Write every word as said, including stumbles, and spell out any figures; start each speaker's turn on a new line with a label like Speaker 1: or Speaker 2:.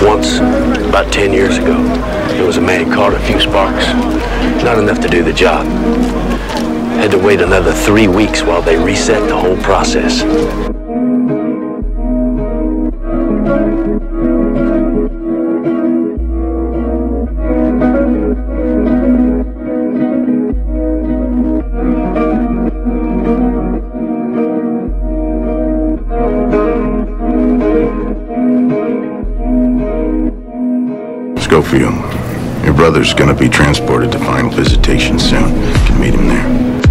Speaker 1: Once, about ten years ago, there was a man caught a few sparks. Not enough to do the job. Had to wait another three weeks while they reset the whole process.
Speaker 2: Schofield, your brother's gonna be transported to final visitation soon. You can meet him there.